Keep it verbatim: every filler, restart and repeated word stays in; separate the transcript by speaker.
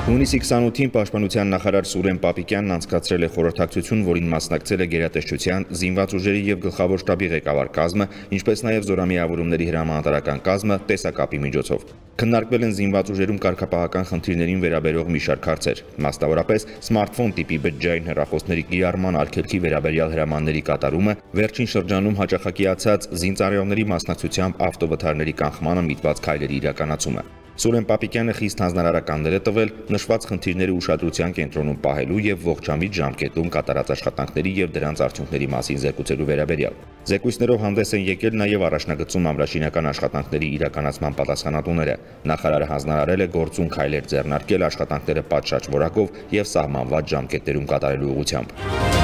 Speaker 1: Հունիսի քսանութին Պաշտպանության նախարար Սուրեն Պապիկյանն անցկացրել է խորհրդակցություն, որին մասնակցել է գերատեսչության, զինված ուժերի եւ գլխավոր շտաբի ղեկավար կազմը, ինչպես նաեւ զորամիավորումների հրամանատարական կազմը տեսակապի միջոցով։ Քննարկվել են զինված ուժերում կարգապահական խնդիրներին վերաբերող մի շարք հարցեր, մասնավորապես սմարթֆոն տիպի բջջային հեռախոսների կիրառման արգելքի վերաբերյալ հրամանների կատարումը, վերջին շրջանում հաճախակիացած զինծառայողների մասնակցությամբ ավտովթարների կանխմանը միտված քայլերի իրականացումը։ Սուրեն Պապիկյանը խիստ հանձնարարականներ է տվել նշված խնդիրների ուշադրության կենտրոնում պահելու եւ ողջամիտ ժամկետում կատարած աշխատանքների եւ դրանց արդյունքների մասին զեկուցելու վերաբերյալ։ Զեկույցներով հանդես են եկել նաեւ առաջնագծում ամրաշինական աշխատանքների իրականացման պատասխանատուները։ Նախարարը հանձնարարել է գործուն քայլեր ձեռնարկել աշխատանքները պատշաճ որակով եւ սահմանված ժամկետներում կատարելու ուղղությամբ։